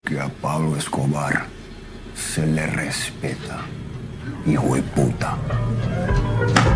Que a Pablo Escobar se le respeta, hijo de puta.